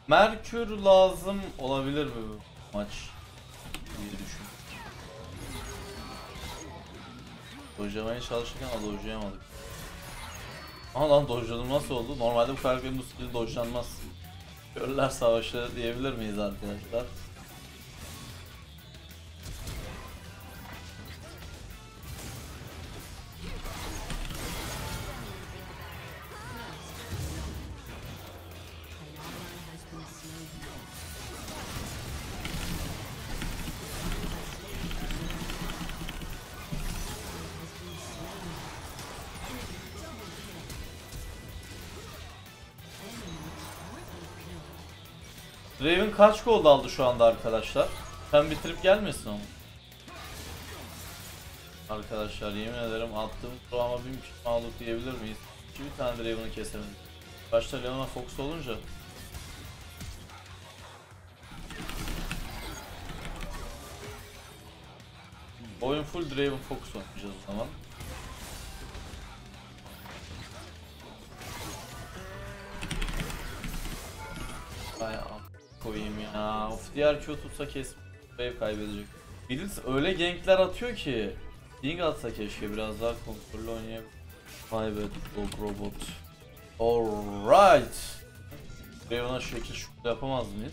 Merkür lazım olabilir mi bu maç diye düşün. Dojlamaya çalışırken dojlayamadık. Aha lan dojladım, nasıl oldu? Normalde bu karakterin bu skill'i dojlanmaz. Körler savaşı diyebilir miyiz arkadaşlar? Draven kaç gold aldı şu anda arkadaşlar? Sen bitirip gelmesin ama. Arkadaşlar yemin ederim attığım programa bin pişmanlık diyebilir miyiz? Bir tane Draven'ı kesemedik. Başta Leona Fox olunca. Oyun full Draven Fox oynayacağız o zaman. Ay koyayım ya. Of, diğer Q tutsa kes wave kaybedecek. Blitz öyle gankler atıyor ki. Ding atsa keşke, biraz daha kontrollü oynayabilir. Vay be Dog Robot. Alright. Draven'a şu şekil şukla yapamaz mıyız?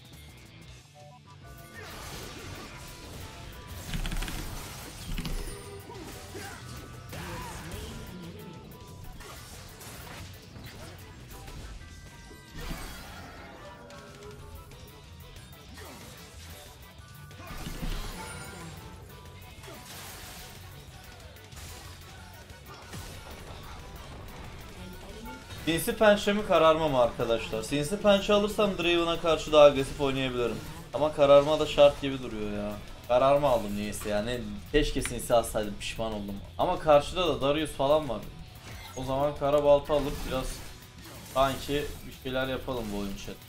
Sinsi pençe mi kararma mı arkadaşlar? Sinsi pençe alırsam Draven'a karşı daha agresif oynayabilirim. Ama kararma da şart gibi duruyor ya. Kararma aldım niyeyse yani. Keşke sinsi alsaydım, pişman oldum. Ama karşıda da Darius falan var. O zaman kara balta alıp biraz sanki bir şeyler yapalım bu oyun için.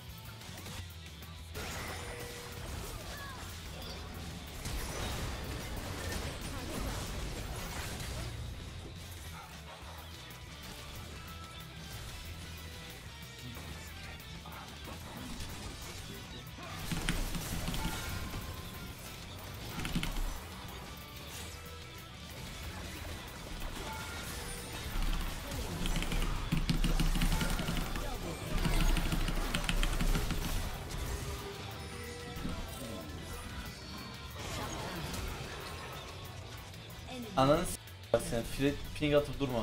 Ananı bak sen ping atıp durma.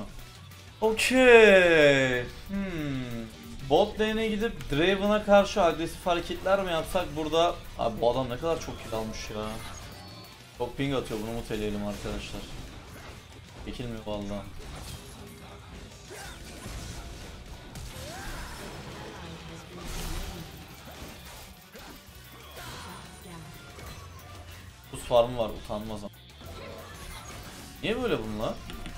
Okey. Bot lane'e gidip Draven'a karşı agresif hareketler mi yapsak burada? Abi bu adam ne kadar çok kill almış ya. Çok ping atıyor, bunu muteleyelim arkadaşlar. Çekilmiyor vallahi. Buz farmı var, utanmaz ama. Niye böyle bunlar?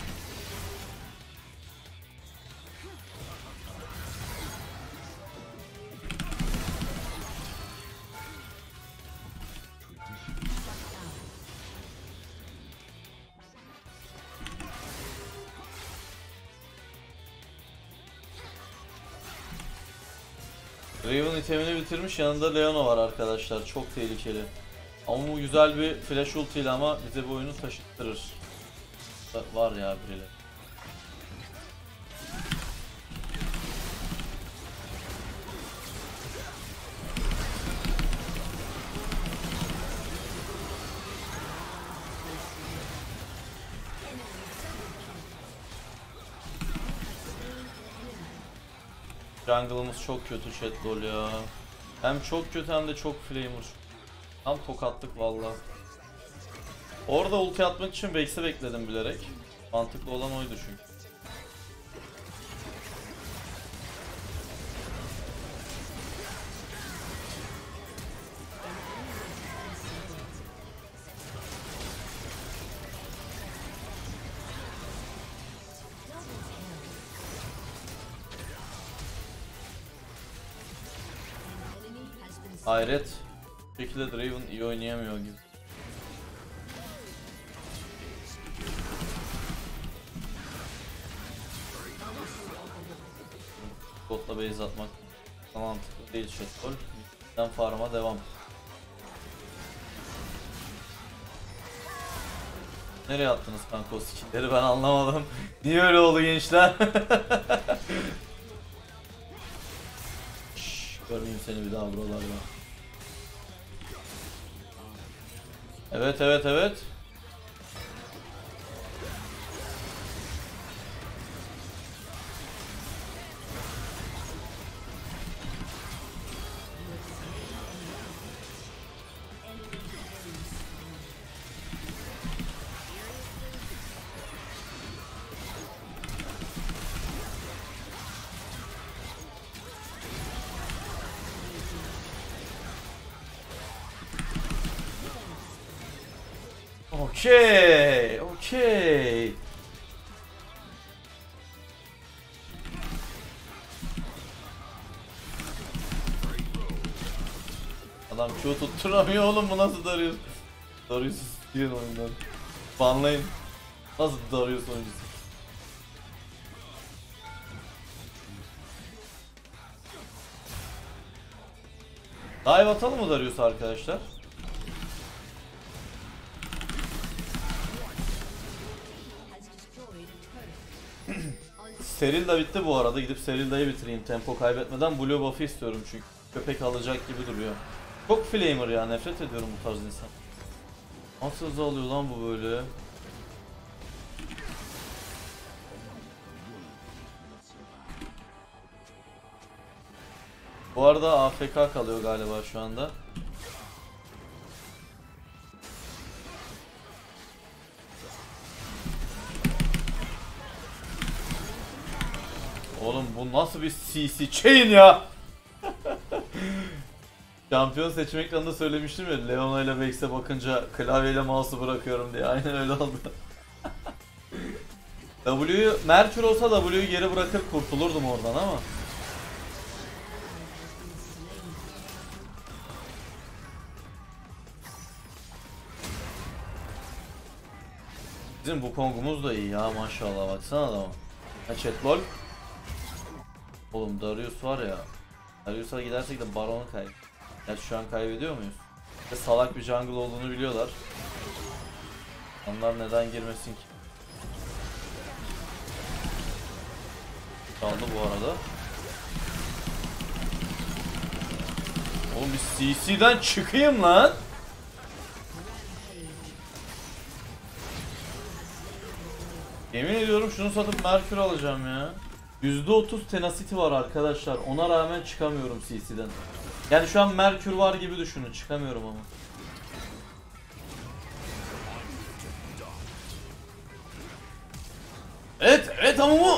Raven itemini bitirmiş, yanında Leona var arkadaşlar, çok tehlikeli. Ama bu güzel bir flash ulti ama bize bu oyunu taşıttırır. Var ya birileri. Jungle'ımız çok kötü chat lol ya. Hem çok kötü hem de çok flamer. Tam tokatlık vallahi. Orada ulti atmak için Vex'i bekledim bilerek. Mantıklı olan oydu çünkü. Hayret. Bu şekilde Draven iyi oynayamıyor gibi. Botla base atmak. Mantıklı değil Shadowball. Midden farm'a devam. Nereye attınız kanka o skill'leri ben anlamadım. Niye öyle oldu gençler? Şşş, görmeyeyim seni bir daha buralarda. Evet evet evet. Okey, okey. Adam Q tutturamıyor oğlum, bu nasıl Darius? Darius'u silin oyundan. Banlayın. Nasıl Darius oyuncusu? Dive atalım mı Darius arkadaşlar? Seril bitti bu arada. Gidip Serilda'yı bitireyim tempo kaybetmeden. Blue buff'ı istiyorum çünkü. Köpek alacak gibi duruyor. Çok flamer ya. Nefret ediyorum bu tarz insan. Nasıl hızlı alıyor lan bu böyle? Bu arada AFK kalıyor galiba şu anda. Oğlum bu nasıl bir CC chain ya? Şampiyon seçim ekranında söylemiştim ya, Leona ile Vex'e bakınca klavyeyle mouse'u bırakıyorum diye. Aynen öyle oldu. W'yu Merkür olsa W'yu geri bırakır kurtulurdum oradan ama. Bizim bu Kong'umuz da iyi ya maşallah, baksana adama. Ha chat lol. Oğlum Darius var ya. Darius'a gidersek de Baron'u kaybediyor. Yani şu an kaybediyor muyuz? Ve salak bir jungle olduğunu biliyorlar. Onlar neden girmesin ki? Kaldı bu arada. Oğlum bir CC'den çıkayım lan. Yemin ediyorum şunu satıp Merkür alacağım ya. %30 tenacity var arkadaşlar. Ona rağmen çıkamıyorum CC'den. Yani şu an Merkür var gibi düşünün. Çıkamıyorum ama. Evet, evet ama bu.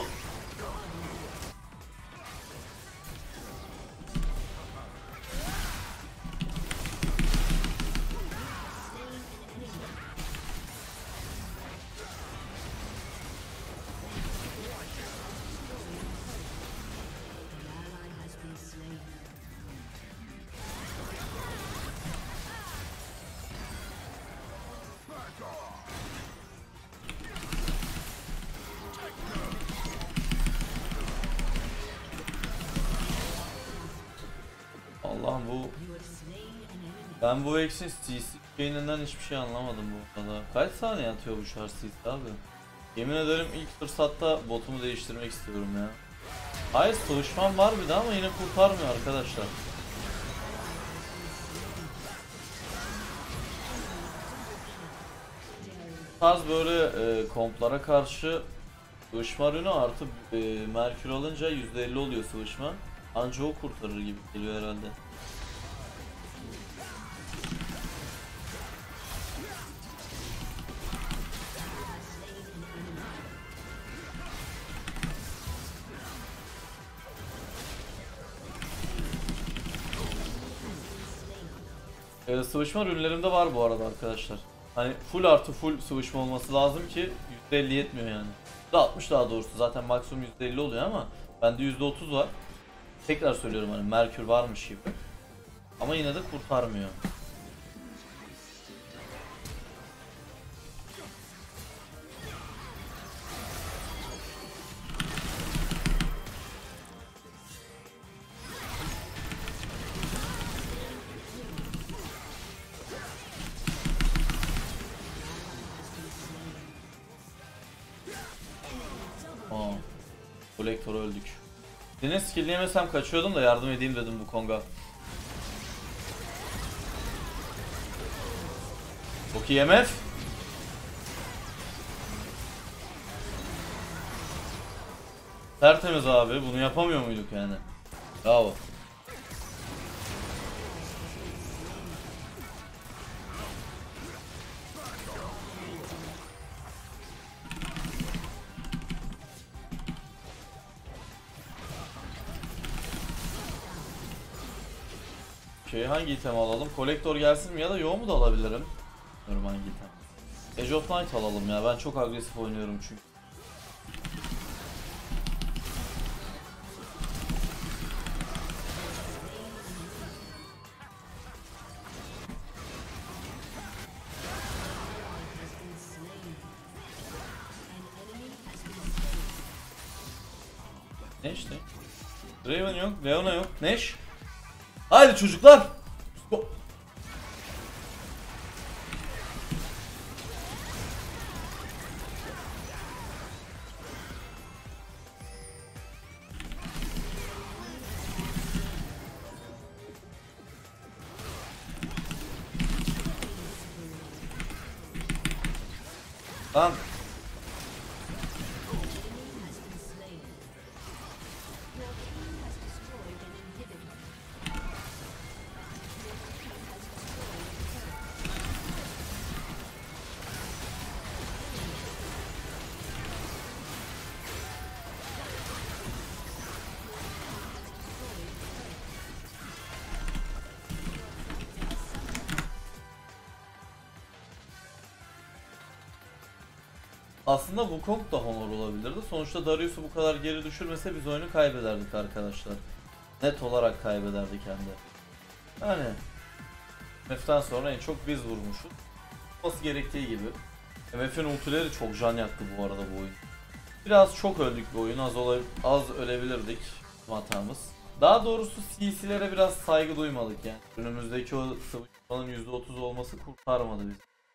Allah'ım bu... Ben bu X'in CC gain'inden hiçbir şey anlamadım bu arada. Kaç saniye atıyor bu şarj CC abi? Yemin ederim ilk fırsatta botumu değiştirmek istiyorum ya. Hayır, sıvışmam var bir de ama yine kurtarmıyor arkadaşlar. Bu tarz böyle komplara karşı sıvışma ürünü artı Merkür alınca %50 oluyor sıvışma. Anca o kurtarır gibi geliyor herhalde. Sıvışma ürünlerimde var bu arada arkadaşlar. Hani full artı full sıvışma olması lazım ki %50 yetmiyor yani. %60 daha doğrusu, zaten maksimum %50 oluyor ama bende %30 var. Tekrar söylüyorum, hani Merkür varmış gibi. Ama yine de kurtarmıyor. Kolektor öldük. Senin skill'ini yemesem kaçıyordum da yardım edeyim dedim bu Kong'a. Çok iyi MF. Tertemiz abi. Bunu yapamıyor muyduk yani? Bravo. Hangi item alalım? Kolektor gelsin mi ya da yo mu da alabilirim? Bilmiyorum hangi item. Edge of Night alalım ya. Ben çok agresif oynuyorum çünkü. Ne işte? Draven yok, Leona yok. Neş? Haydi çocuklar! Lan! Aslında Wukong da Honor olabilirdi. Sonuçta Darius'u bu kadar geri düşürmese biz oyunu kaybederdik arkadaşlar. Net olarak kaybederdik hem de. Yani MF'den sonra en çok biz vurmuşuz. Olması gerektiği gibi. MF'in ultileri çok can yaktı bu arada bu oyun. Biraz çok öldük bu oyun. Az ölebilirdik hatamız. Daha doğrusu CC'lere biraz saygı duymadık yani. Önümüzdeki o sıvışmanın %30 olması kurtarmadı bizi.